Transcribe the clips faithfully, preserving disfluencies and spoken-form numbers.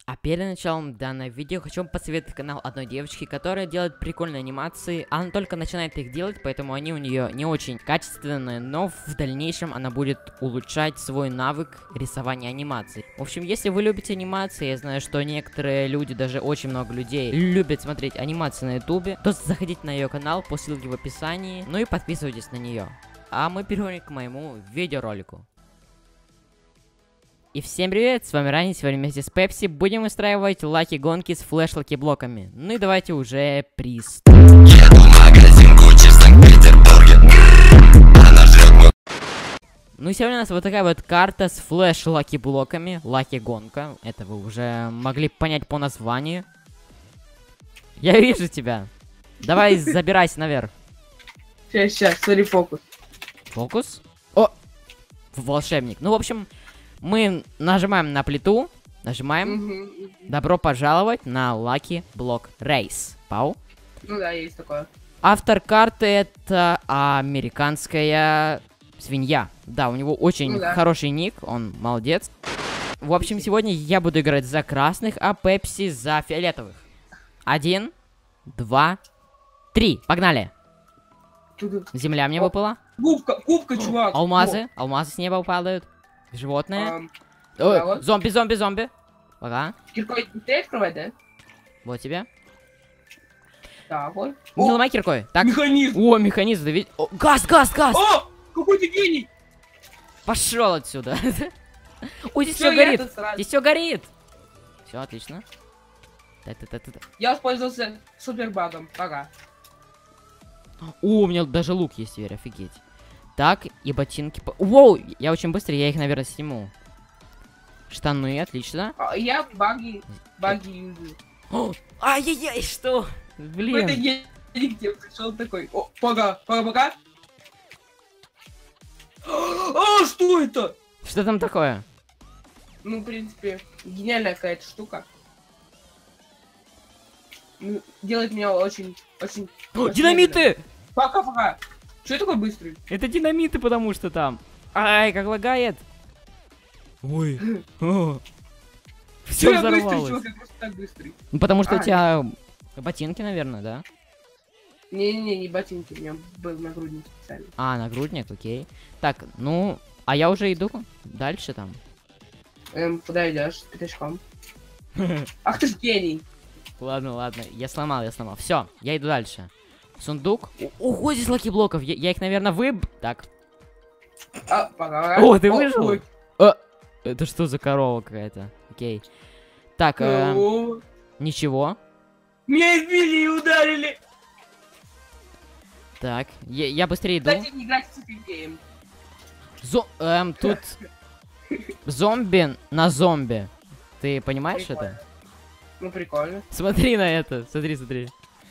А перед началом данного видео хочу вам посоветовать канал одной девочки, которая делает прикольные анимации. Она только начинает их делать, поэтому они у нее не очень качественные, но в дальнейшем она будет улучшать свой навык рисования анимаций. В общем, если вы любите анимации, я знаю, что некоторые люди, даже очень много людей, любят смотреть анимации на ютубе, то заходите на ее канал по ссылке в описании, ну и подписывайтесь на нее. А мы переходим к моему видеоролику. И всем привет, с вами Рани, сегодня вместе с Пепси будем устраивать лаки-гонки с флеш-лаки-блоками. Ну и давайте уже приступим. Еду в магазин Гуччи в Санкт-Петербурге. Она жрет мой... Ну и сегодня у нас вот такая вот карта с флеш-лаки-блоками, лаки-гонка. Это вы уже могли понять по названию. Я вижу тебя. Давай забирайся наверх. Сейчас, сейчас, смотри, фокус. Фокус? О! Волшебник. Ну, в общем... Мы нажимаем на плиту, нажимаем. Угу. Добро пожаловать на Lucky Block Race. Пау. Ну да, есть такое. Автор карты это американская свинья. Да, у него очень ну, да. хороший ник, он молодец. В общем, сегодня я буду играть за красных, а Пепси за фиолетовых. Один, два, три. Погнали. Земля мне выпала. Кубка, кубка, чувак. Алмазы, О. алмазы с неба падают. Животные. Um, Ой, да, вот. Зомби, зомби, зомби. Пока. Киркой ты открывай, да? Вот тебе. Так, вот. Не О, ломай киркой. Так. Механизм. О, механизм, да ведь. О, газ, газ, газ. О, какой ты гений. Пошел отсюда. Ой, здесь все горит. Здесь все горит. Все отлично. Я воспользовался супербагом. Пока. О, у меня даже лук есть теперь, офигеть. Так, и ботинки. Воу, я очень быстрый, я их, наверное, сниму. Штаны, отлично. А, я баги, баги юзаю. Ай-яй-яй, что? Блин. Это я где пришел такой. О, пока, пока, пока. А, что это? Что там такое? Ну, в принципе, гениальная какая-то штука. Делает меня очень, очень... О, динамиты! Пока-пока. Что такой быстрый? Это динамиты, потому что там. Ай, как лагает. Ой. Все взорвалось. Ну, потому что у тебя ботинки, наверное, да? Не-не-не, не ботинки, у меня был нагрудник специально. А, нагрудник, окей. Так, ну, а я уже иду дальше там. Эм, куда идешь? С пятачком. Ах ты ж гений. Ладно, ладно, я сломал, я сломал. Все, я иду дальше. Сундук. Ого, здесь лаки-блоков. Я, я их, наверное, выб... Так. А, пока. О, ты выжил? А, это что за корова какая-то? Окей. Так, э, ничего. Меня избили и ударили. Так, я, я быстрее иду. Кстати, не играть с циферкеем. Зо... Эм, тут... Зомби на зомби. Ты понимаешь прикольно. Это? Ну, прикольно. Смотри на это. Смотри, смотри.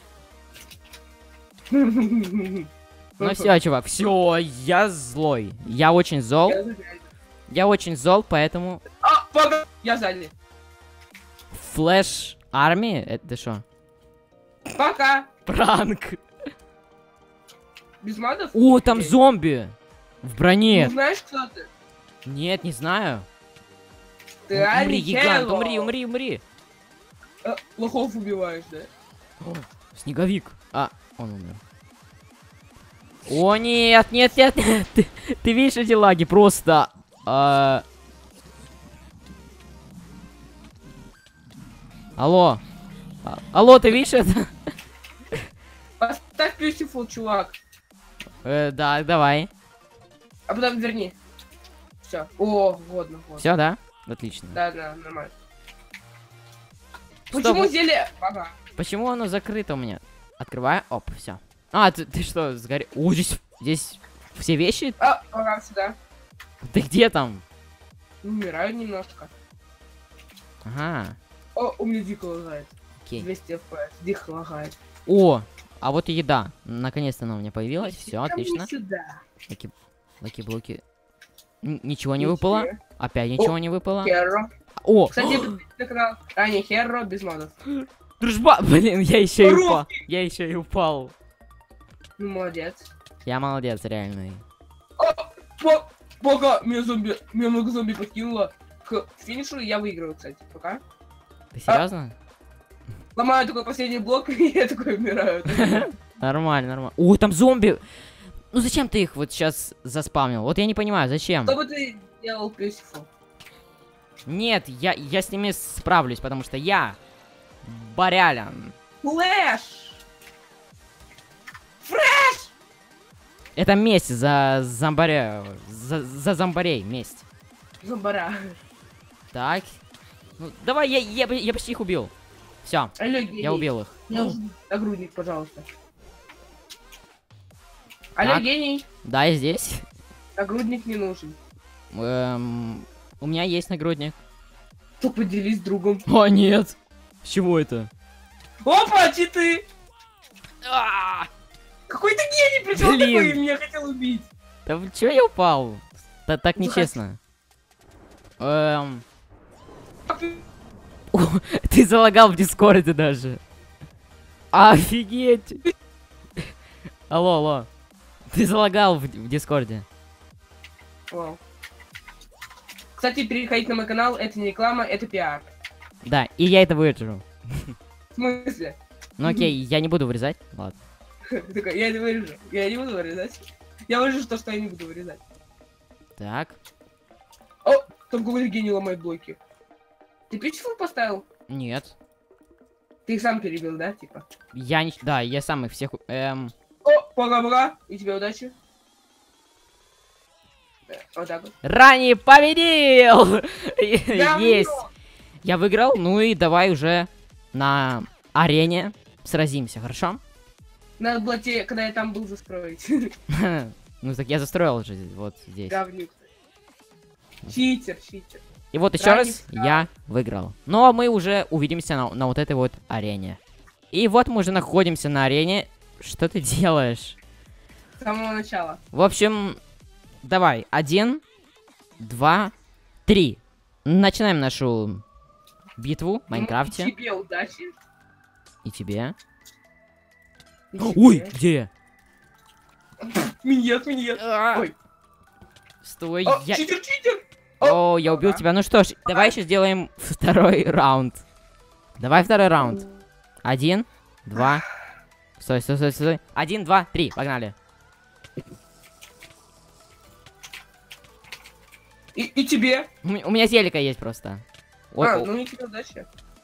Ну все, чувак, все, я злой. Я очень зол. Я очень зол, поэтому... А, пока! Я сзади. Флэш армии? Это что? Пока! Пранк. Без мадов? О, там зомби! В броне. Ну, знаешь, кто ты? Нет, не знаю. Ты умри, гигант, умри, умри, умри. А, лохов убиваешь, да? О, снеговик. А, он умер. О, нет, нет, нет, нет. Ты, ты видишь эти лаги? Просто... А... Алло. А, алло, ты видишь это? Поставь beautiful, чувак. Э, да, давай. А потом верни. Все. О, годно, годно. Все, да? Отлично. Да, да, нормально. Что, почему вы... зелье? Ага. Почему оно закрыто у меня? Открываю. Оп, все. А, ты, ты что, сгорел? О, здесь, здесь все вещи? А, ага, сюда. Ты где там? Умираю немножко. Ага. О, у меня дико лагает. Окей. двести эф пи эс, дико лагает. О, а вот и еда. Наконец-то она у меня появилась. Все, отлично. Лаки, лаки-блоки. Ничего не выпало. Опять ничего О, не выпало. Херро. О! Кстати, канал. А, не Херро, без модов. Дружба! Блин, я еще и упал. Я еще и упал. Ну, молодец. Я молодец, реальный. О, по, пока меня зомби, меня много зомби подкинуло к финишу, я выиграю, кстати. Пока. Ты серьезно? Ломаю такой последний блок, и я такой умираю. Нормально, нормально. О, там зомби! Ну зачем ты их вот сейчас заспавнил? Вот я не понимаю, зачем? Что бы ты делал плюсиком? Нет, я, я с ними справлюсь, потому что я Барялян. Флэш! Фрэш! Это месть за зомбаря. За, за зомбарей, месть. Зомбара. Так. Ну, давай, я, я, я почти их убил. Все, я убил их. Мне нужен нагрудник, пожалуйста. Алло, Так. гений. Да, я здесь. Нагрудник не нужен. Эм, у меня есть нагрудник. То поделись с другом. О, нет. С чего это? Опа, читы! А! Какой-то гений пришел Блин. такой и меня хотел убить. Да вы чё я упал? Да так Ну, нечестно. Эм, А ты- о, ты залагал в Дискорде даже. Офигеть. Алло, алло. Ты залагал в, в Дискорде. Вау. Кстати, переходить на мой канал, это не реклама, это пиар. Да, и я это вырежу. В смысле? Ну окей, я не буду вырезать. Ладно. Такой, я это вырежу. Я не буду вырезать. Я вырежу то, что я не буду вырезать. Так. О, там какой-то гений ломает блоки. Ты пичфул поставил? Нет. Ты их сам перебил, да, типа? Я не... Да, я сам их всех... Эм... О, пока-пока. И тебе удачи. Да, вот так вот. Ранее победил! Я Есть! выиграл. Я выиграл, ну и давай уже на арене сразимся, хорошо? Надо было тебе, когда я там был, застроить. Ну так я застроил уже вот здесь. Говнюк. Читер, читер. И вот еще Ранний раз старт. я выиграл. Но мы уже увидимся на, на вот этой вот арене. И вот мы уже находимся на арене. Что ты делаешь? С самого начала. В общем, давай. Один, два, три. Начинаем нашу битву в Майнкрафте. Ну, и тебе удачи. И тебе. И Ой, тебе. где я? Миньет, миньет. А, Ой. Стой, О, я... читер, читер. О, я убил ага. тебя. Ну что ж, давай еще сделаем второй раунд. Давай второй раунд. Один, два. Стой, стой, стой, стой. Один, два, три. Погнали. И, и тебе. У, м- у меня зелика есть просто. О- А, о- ну и тебе удачи.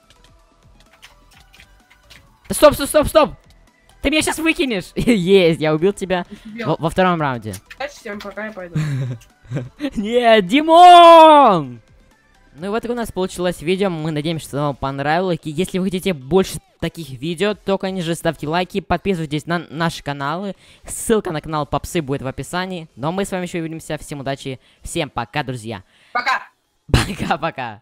Да Стоп, стоп, стоп, стоп! Ты меня сейчас выкинешь! Есть, я убил тебя И тебе во, во втором раунде. удачи, всем пока, я пойду. Нет, Димон! Ну и вот у нас получилось видео. Мы надеемся, что вам понравилось. И если вы хотите больше таких видео, то, конечно же, ставьте лайки, подписывайтесь на наши каналы. Ссылка на канал Попсы будет в описании. Но мы с вами еще увидимся. Всем удачи, всем пока, друзья. Пока. Пока-пока.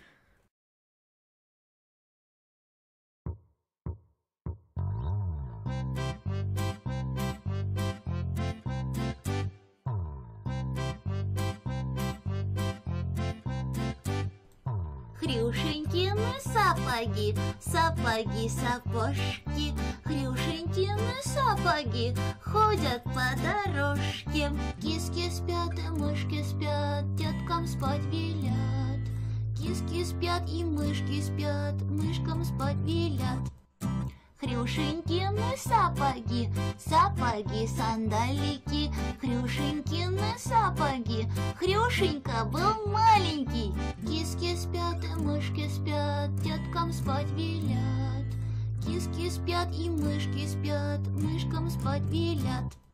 Хрюшенькины сапоги, сапоги, сапожки, Хрюшенькины сапоги ходят по дорожке. Киски спят и мышки спят, деткам спать велят. Киски спят и мышки спят, мышкам спать велят. Хрюшенькины сапоги, сапоги, сандалики, Хрюшенькины сапоги. Хрюшенька был маленький. Киски спят и мышки спят, деткам спать велят. Киски спят и мышки спят, мышкам спать велят.